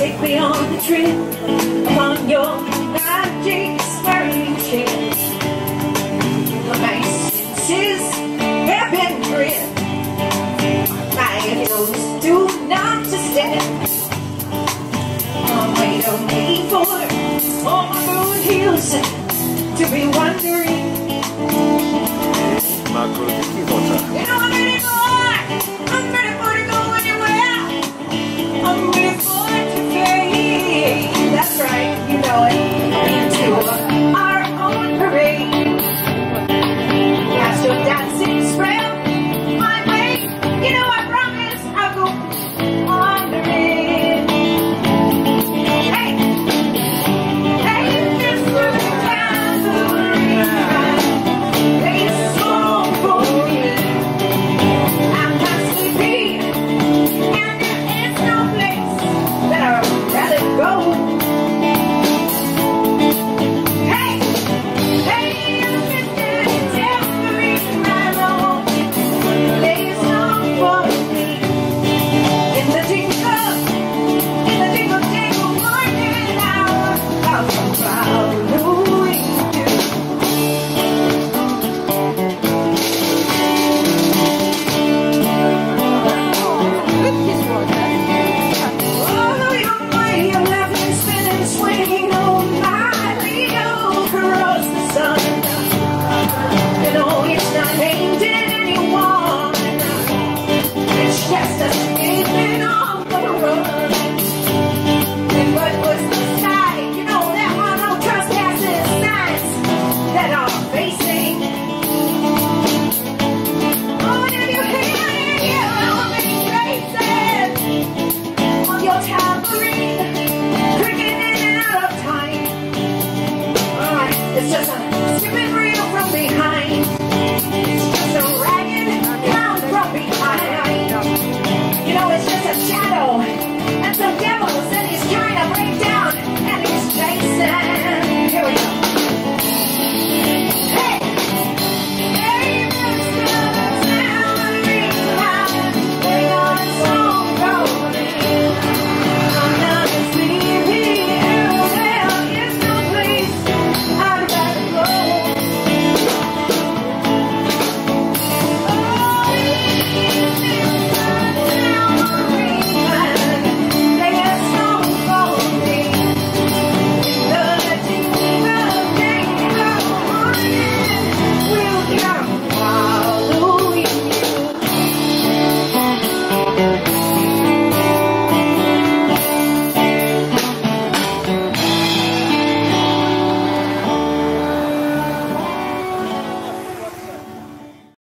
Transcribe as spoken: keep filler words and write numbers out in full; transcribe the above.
Take me on the trip upon your magic spring ship. My senses have been gripped. My toes do not to step. I'm waiting for all my good heels to be wondering. You know I'm ready for, I'm ready for to go anywhere. I'm ready for